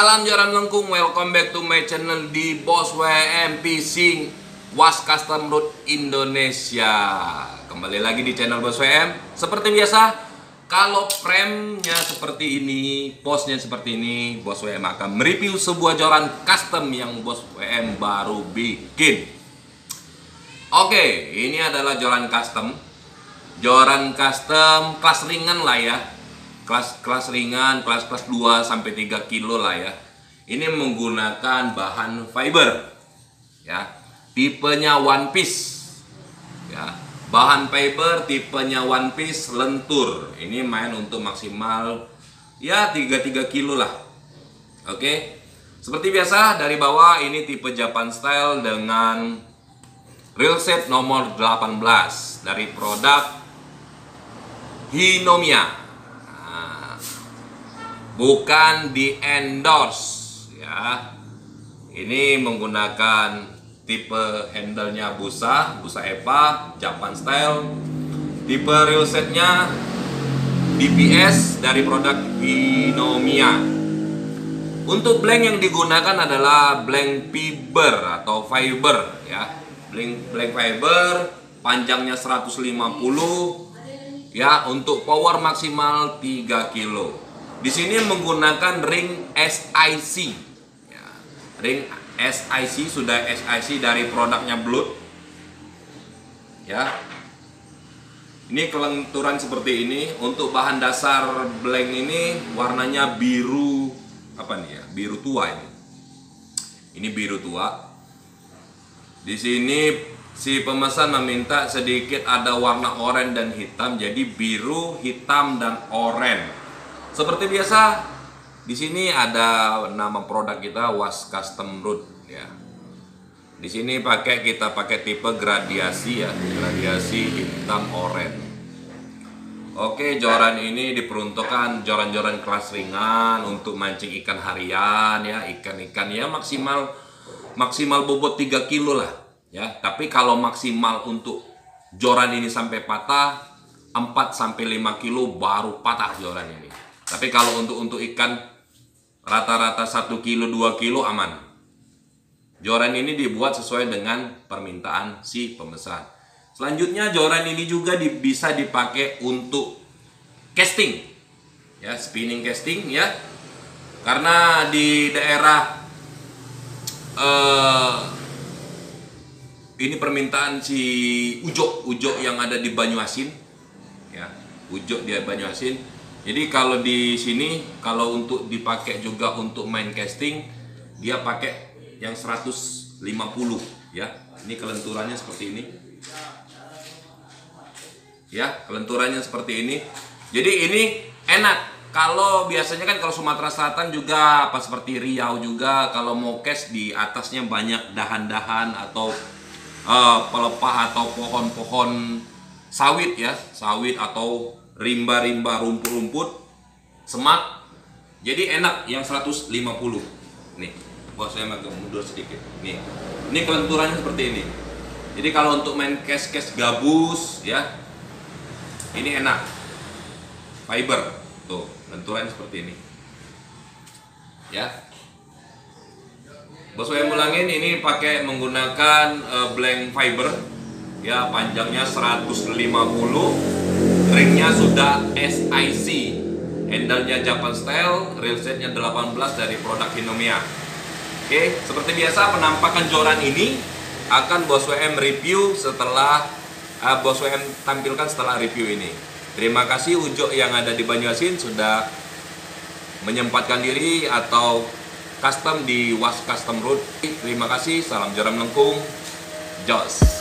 Salam Joran Lengkung, welcome back to my channel di Bos WM Fishing Was Custom Road Indonesia. Kembali lagi di channel Bos WM. Seperti biasa, kalau frame-nya seperti ini, posnya seperti ini, Bos WM akan mereview sebuah joran custom yang Bos WM baru bikin. Oke, ini adalah joran custom. Joran custom kelas ringan lah ya. Kelas ringan, kelas 2 sampai 3 kilo lah ya. Ini menggunakan bahan fiber ya. Tipenya one piece. Ya. Bahan fiber tipenya one piece lentur. Ini main untuk maksimal ya 3 kilo lah. Oke. Seperti biasa dari bawah ini tipe Japan style dengan reel set nomor 18 dari produk Hinomiya. Bukan di endorse ya. Ini menggunakan tipe handle-nya busa EVA Japan style. Tipe reel setnya DPS dari produk Hinomiya. Untuk blank yang digunakan adalah blank fiber atau fiber ya. Blank fiber, panjangnya 150 ya, untuk power maksimal 3 kilo. Di sini menggunakan ring SIC. Ya, ring SIC, sudah SIC dari produknya Blood. Ya. Ini kelenturan seperti ini. Untuk bahan dasar blank ini warnanya biru apa nih ya? Biru tua ini. Ini biru tua. Di sini si pemesan meminta sedikit ada warna oranye dan hitam, jadi biru, hitam dan oranye. Seperti biasa, di sini ada nama produk kita Was Custom Road ya. Di sini kita pakai tipe gradiasi ya, gradiasi hitam oranye. Oke, joran ini diperuntukkan joran-joran kelas ringan untuk mancing ikan harian ya, ikan-ikan ya maksimal bobot 3 kilo lah ya. Tapi kalau maksimal untuk joran ini sampai patah 4 sampai 5 kilo baru patah joran ini. Tapi kalau untuk ikan rata-rata 1 kilo 2 kilo aman. Joran ini dibuat sesuai dengan permintaan si pemesan. Selanjutnya joran ini juga bisa dipakai untuk casting. Ya, spinning casting ya. Karena di daerah ini permintaan si Ujo yang ada di Banyuasin. Ya, Ujo di Banyuasin. Jadi kalau di sini kalau untuk dipakai juga untuk main casting, dia pakai yang 150 ya. Ini kelenturannya seperti ini. Ya, kelenturannya seperti ini. Jadi ini enak. Kalau biasanya kan kalau Sumatera Selatan juga apa seperti Riau juga kalau mau cast di atasnya banyak dahan-dahan atau pelepah atau pohon-pohon sawit ya, sawit atau rimba-rimba rumput-rumput semak. Jadi enak yang 150. Nih, bos saya agak mundur sedikit. Nih. Ini kelenturannya seperti ini. Jadi kalau untuk main cast gabus ya, ini enak. Fiber. Tuh, kelenturannya seperti ini. Ya. Bos saya ulangin, ini pakai menggunakan blank fiber. Ya, panjangnya 150. Ringnya sudah SIC, handle-nya Japan style, reel setnya 18 dari produk Hinomiya. Oke, seperti biasa penampakan joran ini akan Bos WM review setelah Bos WM tampilkan setelah review ini. Terima kasih Ujo yang ada di Banyuasin sudah menyempatkan diri atau custom di Was Custom Road. Terima kasih, salam joran melengkung, jos.